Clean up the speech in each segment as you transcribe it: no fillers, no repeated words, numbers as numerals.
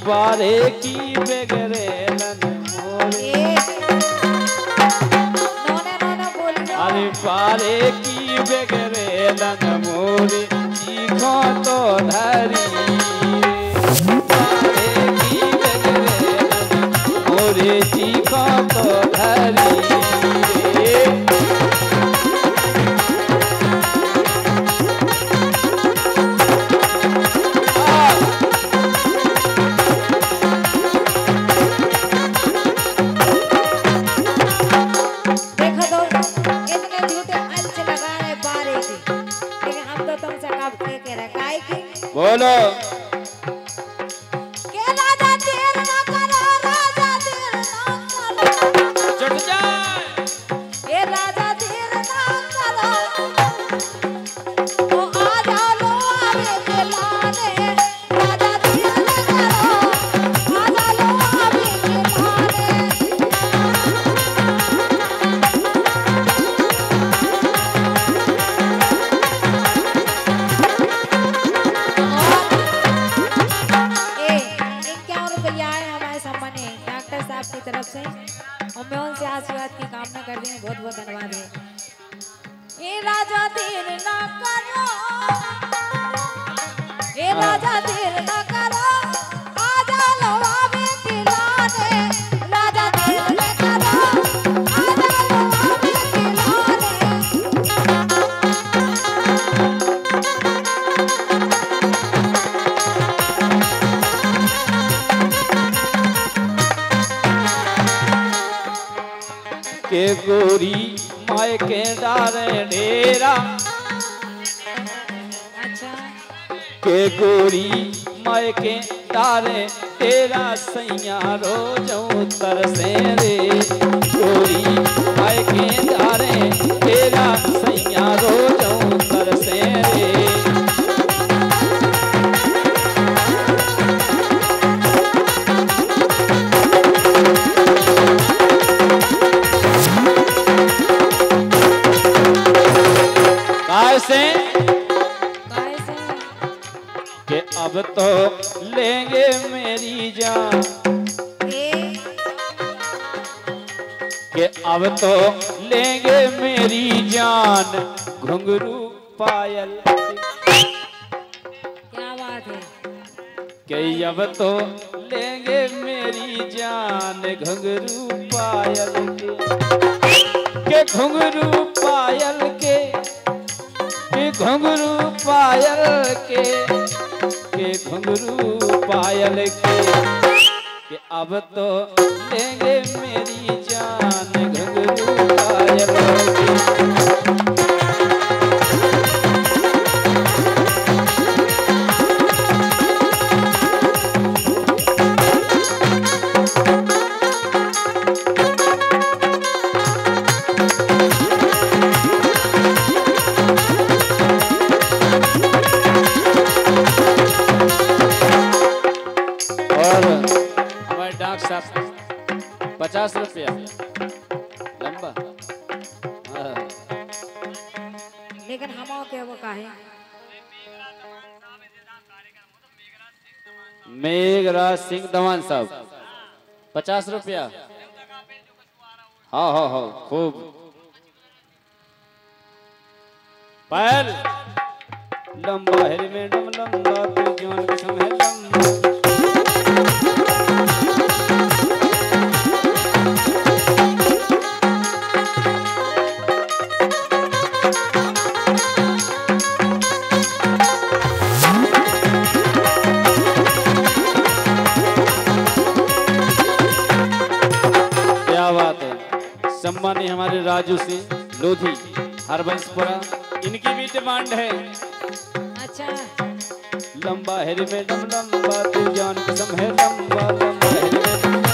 पारे की बेगरेलन मोरे अरे पारे की बेगरेलन मोरे चीखो तो धरी पारे की बेगरेलन मोरे चीखो तो धरी बोलो के राजा देर न करो राजा देर न करो चढ़ जाए ए राजा देर न करो तो आ जाओ लो आवे के लाने राजा देर न करो आ जाओ लो आवे के लाने की तरफ से और मैं उनसे आशीर्वाद की कामना करती हूँ। बहुत बहुत धन्यवाद है। ये राजा देर ना करो ये राजा देर ना करो आ जाओ लो आवे के लाने राजा देर ना करो आ जाओ लो आवे के लाने के गोरी माय के डारे डेरा अच्छा के गोरी माय के डारे तेरा सैया रोजों तरसे रे गोरी माय के डारे तेरा सैया रोजों तरसे रे कैसे कि अब तो लेंगे मेरी जान कि अब तो लेंगे मेरी जान घुंघरू पायल क्या बात है कि अब तो लेंगे मेरी जान घुंघरू पायल के घुंघरू पायल के घुंघरू पायल के घुंघरू पायल के अब तो लेंगे मेरी जान घुंघरू पायल के डाक साहब 50 रुपया लंबा लेकिन हम के वो काहे मेघराज सिंह दवान साहब 50 रुपया हाँ हाँ हाँ खूब पैर लंबा है मैडम लंबा तू जीवन कसम है लंबा सम्मानी हमारे राजू सिंह लोधी हरबंशपुरा इनकी भी डिमांड है। अच्छा लंबा है रे मैडम लंबा तू जान कसम है लंबा लंबा है रे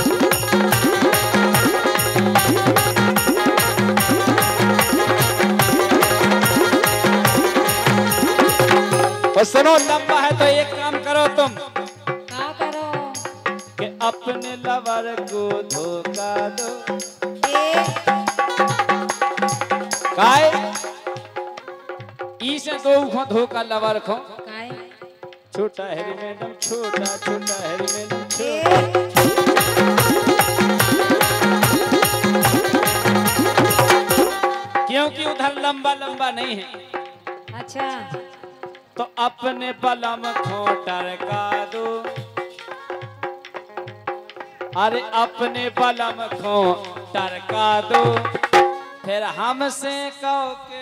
और सुनो लंबा है तो एक काम करो तुम क्या करो कि अपने लवर को धोखा दो काय ई से दो धोखा लवर खो काय छोटा हैरी मैडम छोटा छोटा हैरी मैडम छोटा। क्योंकि उधर लंबा लंबा नहीं है। अच्छा तो अपने बलम खोटर का दो, अरे अपने बलम खोटर का दो, फिर हमसे कहो के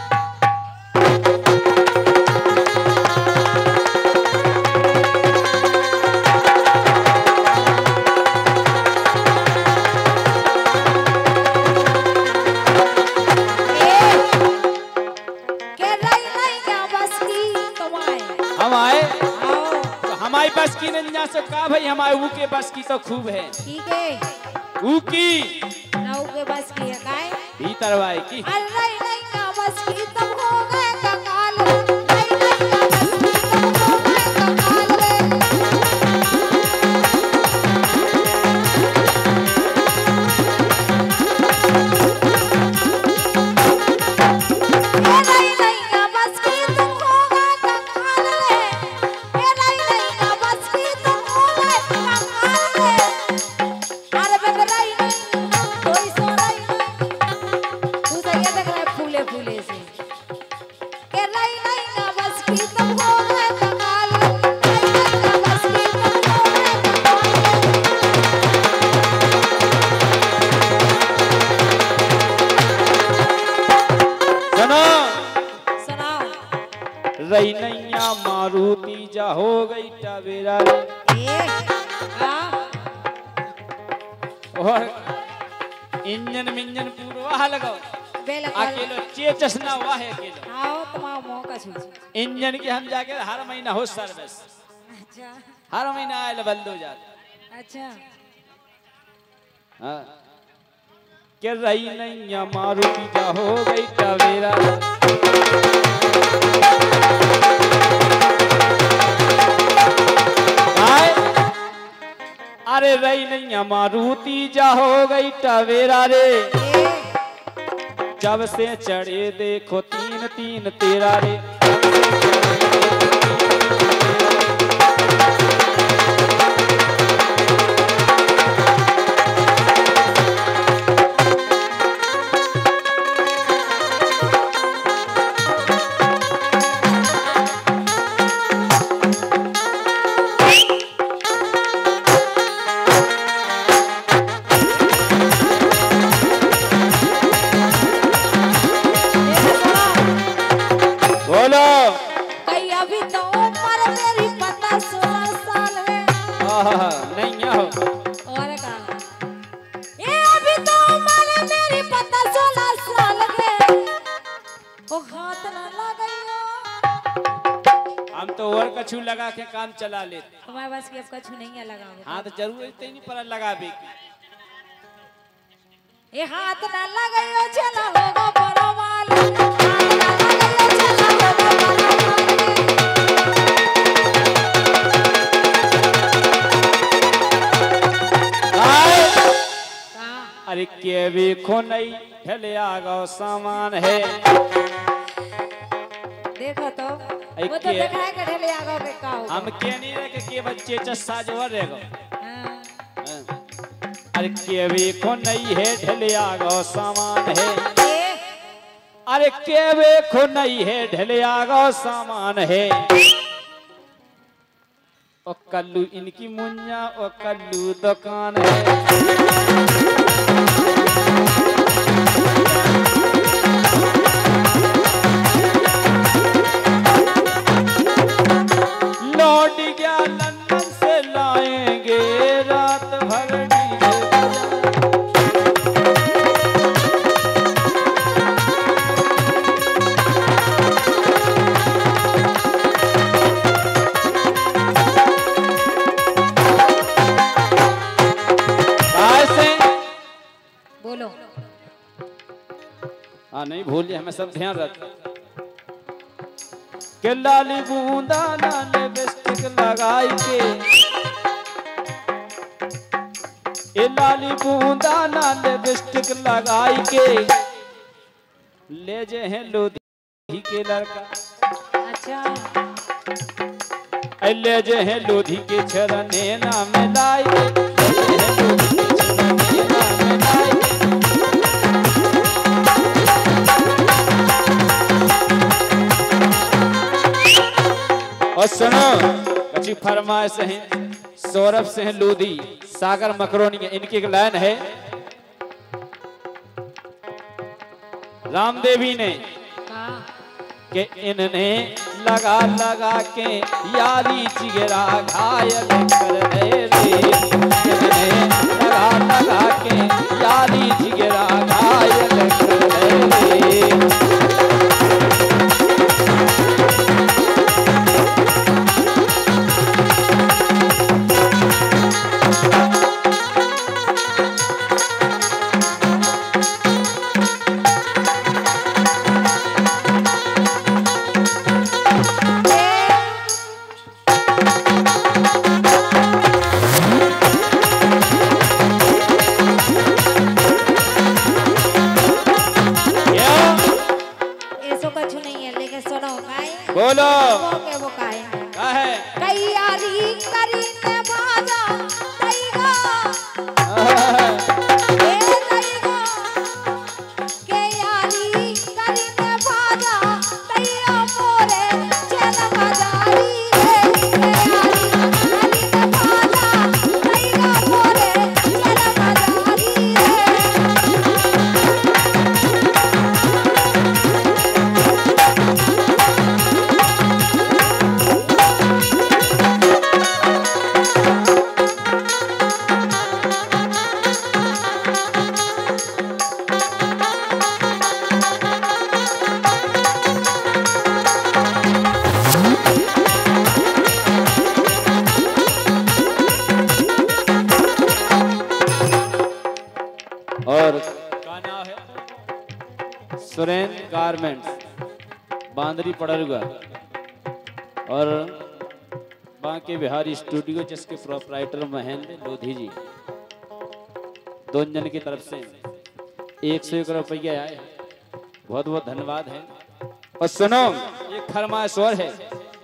हम आए तो हमारी बस की नंजा से कहा भाई हमारे ऊ के बस की तो खूब है। ठीक है ऊ की ना ऊ के बस की है काहे भीतर वाई की अरे नहीं का बस की तुम हो गए कंगाल नहीं का बस की तुम हो गए कंगाल रही नैया मारुति जा हो गई टवेरा रे। और इंजन मिंजन पूरा लगाओ अकेलो चेचस ना हुआ है अकेलो। आओ तुम्हारा मौका छूट इंजन की हम जाके हर महीना हो सर्विस। अच्छा हर महीना आए बंद हो जाता। अच्छा हाँ के रही नैया मारुति जा हो गई टवेरा रे। अरे रही नैया मारुति जा हो गई टवेरा रे। जब से चढ़े देखो तीन तीन तेरा रे। नहीं हो और का ये अभी तो उम्र मेरी पता 16 साल है ओ हाथ ना लगाइयो। हम तो और कछु लगा के काम चला लेते। हमारे पास की अब कछु नहीं है लगाओ। हाँ तो जरूरत ही नहीं पर लगावे की। ये हाथ ना लगाइयो चला होगा बड़ा वाला हाथ ना लगाइयो चला होगा बड़ा अरे के भी खो नहीं ढले आगो सामान है। देखो तो वो तो देखा है कि ढले आगो के का होगा। हम के नहीं रहे के बच्चे चस्सा जो रहेगा। अरे के भी खो नहीं है ढले आगो सामान है। अरे के भी खो नहीं है ढले आगो सामान है। ओ कल्लू इनकी मुन्या ओ कल्लू दुकान है। लौट गया लंदन से लाएंगे रात भर डीजे बोलो। हाँ नहीं भूलिए हमें सब ध्यान रखना के लाली बूंदा लाले लिपस्टिक लगाई के ए लाली बूंदा लाले लिपस्टिक लगाई के ले जे हैं लोधी के लड़का। अच्छा अल्ले जे है लोधी के चरने नाम लाई, अल्ले है लोधी के चरने नाम लाई। और सुनो अच्छी फरमाइश है सौरभ से है लोधी, सागर मकरोनी है, इनकी एक लाइन है। रामदेवी ने कि इनने लगा लगा के यारी जिगरा घायल कर दे रे, इनने लगा लगा के यारी जिगरा घायल कर दे रे। बोलो वो काहे क्या है? कई यारी करी ने बाजा तईगा ए तईगा के यारी करी ने बाजा तईगा मोरे चल बाजारी के यारी करी ने बाजा तईगा मोरे चल बाजारी और क्या नाम है? सुरेंद्र गारमेंट्स बांदरी पड़रुआ और बांके बिहारी स्टूडियो जिसके प्रोपराइटर महेंद्र लोधी जी, दोनों जन की तरफ से 101 रुपया आए, बहुत बहुत धन्यवाद है। और सुनो एक फरमाइश और है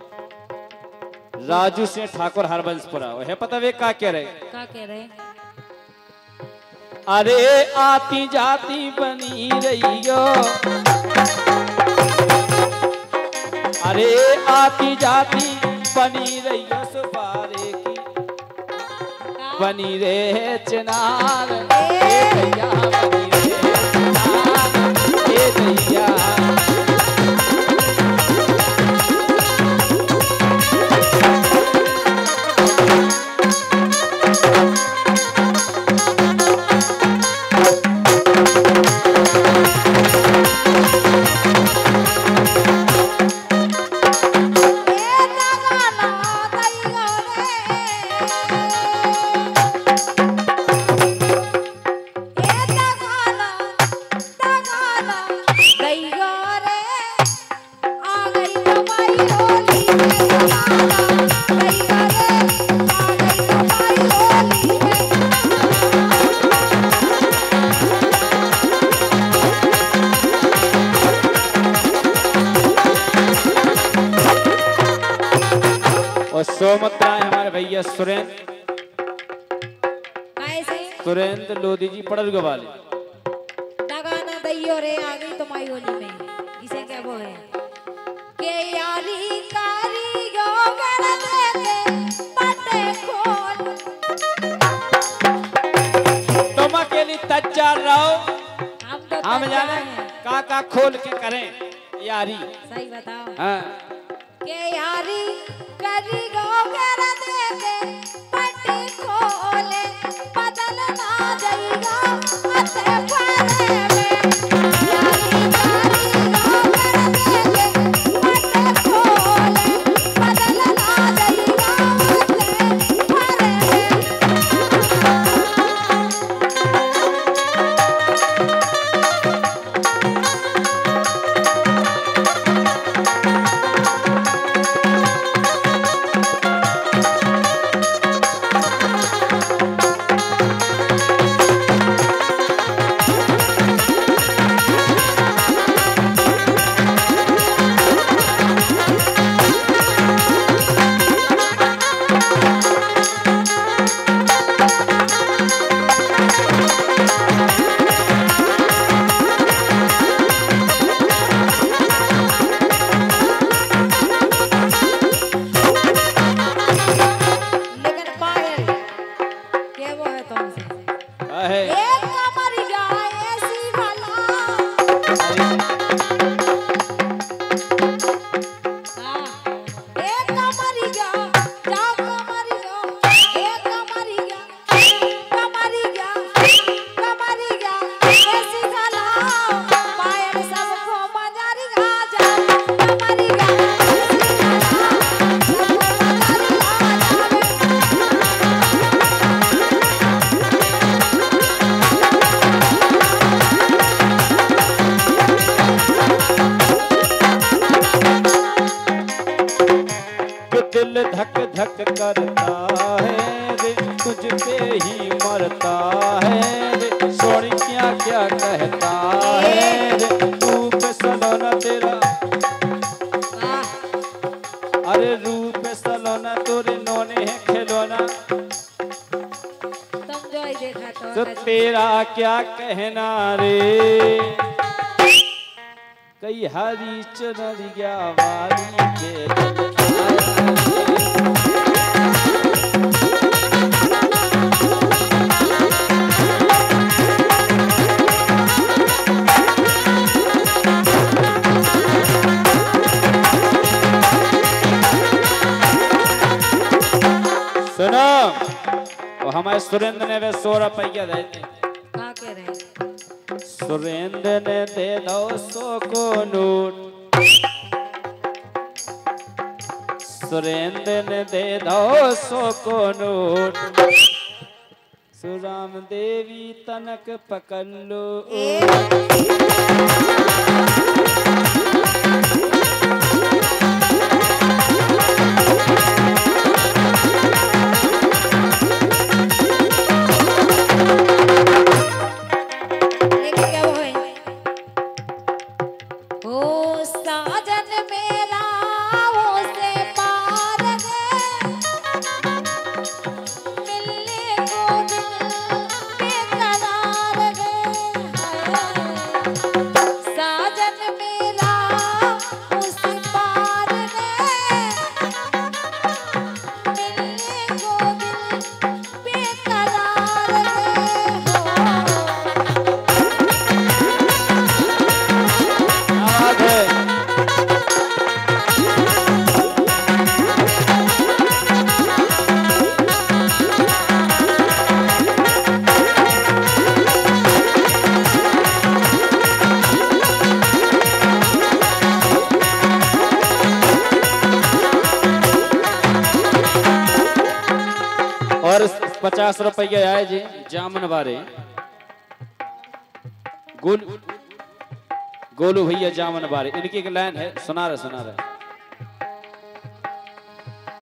राजू सिंह ठाकुर हरबंसपुरा, है पता वे क्या कह रहे? क्या कह रहे? अरे आती जाती बनी रहियो, अरे आती जाती बनी रहियो सुपारे की, बनी रे चिनार ए भैया, बनी रे चिनार ए भैया। सोमत्रा है हमारे भैया सुरेंद्र लोधी जी पड़रुआ वाले। गाना दैयो रे आ गई तो माई होली में इसे क्या वो है के यारी कारी गो कर दे के पटे खोल, तुम अकेली तैयार रहो, हम जाने का खोल के करें यारी। सही बताओ। हाँ के यारी करी गो कर दे के पटे खोले, बदल ना जाएगा अते पारे में। यारी करी गो कर दे के पटे खोले, बदल ना जाएगा अते पारे में। करता है रे, तुझ पे ही मरता है रे, सोनी क्या क्या कहता है रे, रूप सलोना तेरा, अरे रूप सलोना तोरे नोने है खिलौना, तुम जो ही देखा तो तेरा क्या कहना रे, कई हरी चुनरिया वाली के सुनो, वो हमारे सुरेंद्र ने वे 100 रुपया दे दी। क्या कह रहे? सुरेंद्र ने दे दो 100 को नोट, सुरेंद्र ने दे दो 100 को नोट, सुराम देवी तनक पकड़ लो। और 50 रुपये आए जी जामन बारे, गोलू भैया जामन बारे, इनकी एक लाइन है, सुना रहे।